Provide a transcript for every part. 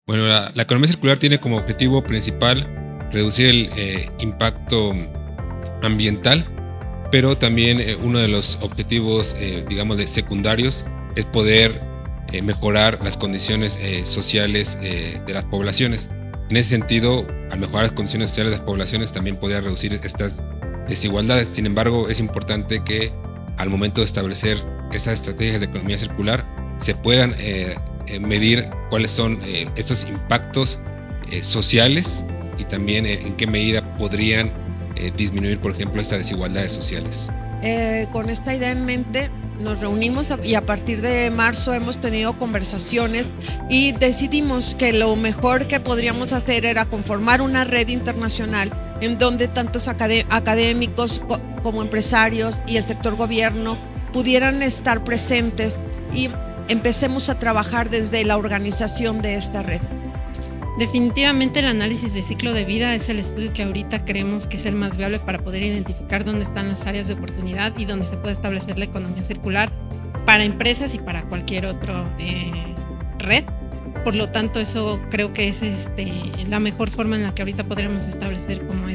Bueno, la economía circular tiene como objetivo principal reducir el impacto ambiental, pero también uno de los objetivos, digamos, de secundarios es poder mejorar las condiciones sociales de las poblaciones. En ese sentido, al mejorar las condiciones sociales de las poblaciones, también podría reducir estas desigualdades. Sin embargo, es importante que al momento de establecer esas estrategias de economía circular se puedan medir cuáles son estos impactos sociales y también en qué medida podrían disminuir, por ejemplo, estas desigualdades sociales. Con esta idea en mente nos reunimos y a partir de marzo hemos tenido conversaciones y decidimos que lo mejor que podríamos hacer era conformar una red internacional en donde tantos académicos como empresarios y el sector gobierno pudieran estar presentes y empecemos a trabajar desde la organización de esta red. Definitivamente el análisis de ciclo de vida es el estudio que ahorita creemos que es el más viable para poder identificar dónde están las áreas de oportunidad y dónde se puede establecer la economía circular para empresas y para cualquier otra red. Por lo tanto, eso creo que es la mejor forma en la que ahorita podremos establecer como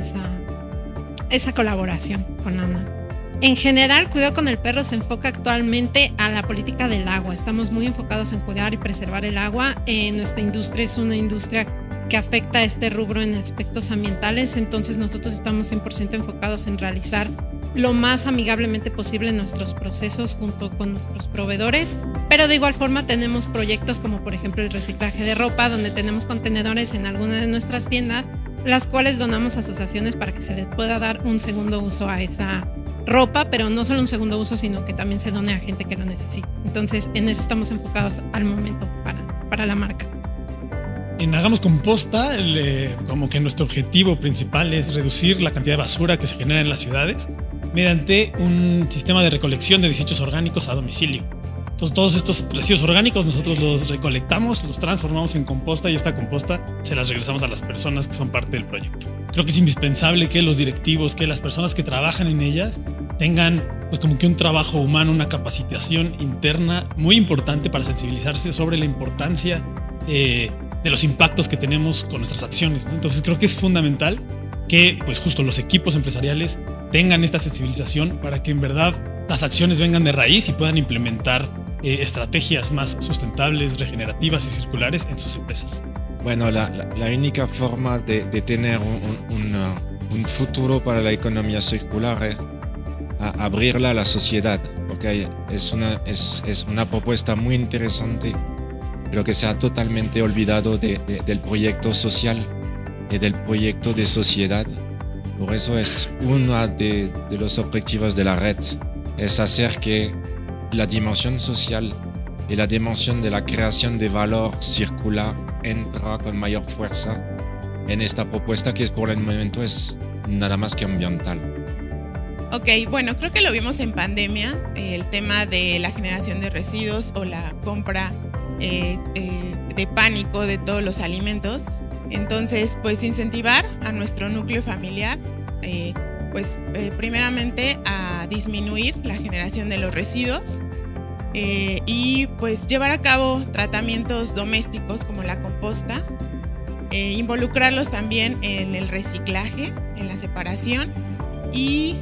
esa colaboración con ANA. En general, Cuidado con el Perro se enfoca actualmente a la política del agua. Estamos muy enfocados en cuidar y preservar el agua. Nuestra industria es una industria que afecta a este rubro en aspectos ambientales, entonces nosotros estamos 100% enfocados en realizar lo más amigablemente posible nuestros procesos junto con nuestros proveedores, pero de igual forma tenemos proyectos como por ejemplo el reciclaje de ropa, donde tenemos contenedores en alguna de nuestras tiendas, las cuales donamos a asociaciones para que se les pueda dar un segundo uso a esa ropa, pero no solo un segundo uso, sino que también se done a gente que lo necesita. Entonces, en eso estamos enfocados al momento para la marca. En Hagamos Composta, como que nuestro objetivo principal es reducir la cantidad de basura que se genera en las ciudades mediante un sistema de recolección de desechos orgánicos a domicilio. Entonces, todos estos residuos orgánicos nosotros los recolectamos, los transformamos en composta y esta composta se las regresamos a las personas que son parte del proyecto. Creo que es indispensable que los directivos, que las personas que trabajan en ellas tengan pues como que un trabajo humano, una capacitación interna muy importante para sensibilizarse sobre la importancia de los impactos que tenemos con nuestras acciones, ¿no? Entonces creo que es fundamental que pues justo los equipos empresariales tengan esta sensibilización para que en verdad las acciones vengan de raíz y puedan implementar estrategias más sustentables, regenerativas y circulares en sus empresas. Bueno, la única forma de tener un futuro para la economía circular es abrirla a la sociedad, porque es una propuesta muy interesante, pero que se ha totalmente olvidado del proyecto social y del proyecto de sociedad. Por eso es uno de los objetivos de la red, es hacer que la dimensión social y la dimensión de la creación de valor circular entra con mayor fuerza en esta propuesta que por el momento es nada más que ambiental. Ok, bueno, creo que lo vimos en pandemia, el tema de la generación de residuos o la compra de pánico de todos los alimentos. Entonces, pues incentivar a nuestro núcleo familiar, primeramente a disminuir la generación de los residuos y pues llevar a cabo tratamientos domésticos como la composta, involucrarlos también en el reciclaje, en la separación y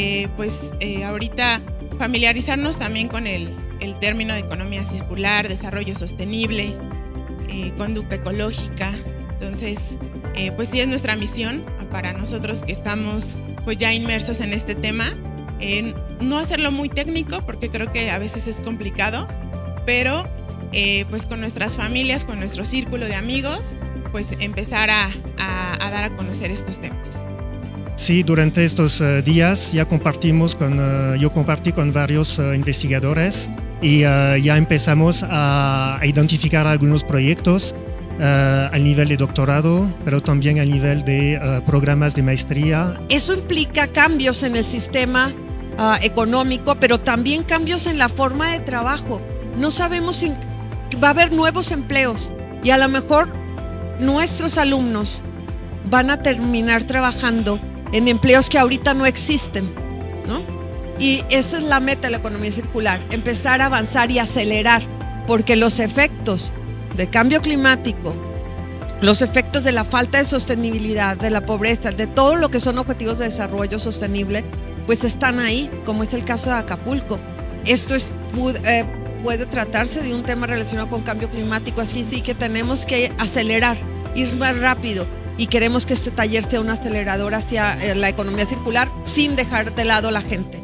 ahorita familiarizarnos también con el término de economía circular, desarrollo sostenible, conducta ecológica. Entonces, pues sí es nuestra misión para nosotros que estamos pues ya inmersos en este tema, no hacerlo muy técnico porque creo que a veces es complicado, pero pues con nuestras familias, con nuestro círculo de amigos, pues empezar a dar a conocer estos temas. Sí, durante estos días ya yo compartí con varios investigadores y ya empezamos a identificar algunos proyectos al nivel de doctorado, pero también al nivel de programas de maestría. Eso implica cambios en el sistema económico, pero también cambios en la forma de trabajo. No sabemos si va a haber nuevos empleos y a lo mejor nuestros alumnos van a terminar trabajando en empleos que ahorita no existen, ¿no? Y esa es la meta de la economía circular, empezar a avanzar y acelerar, porque los efectos de cambio climático los efectos de la falta de sostenibilidad, de la pobreza, de todo lo que son objetivos de desarrollo sostenible, pues están ahí, como es el caso de Acapulco. Esto puede tratarse de un tema relacionado con cambio climático, así sí que tenemos que acelerar, ir más rápido, y queremos que este taller sea un acelerador hacia la economía circular sin dejar de lado a la gente.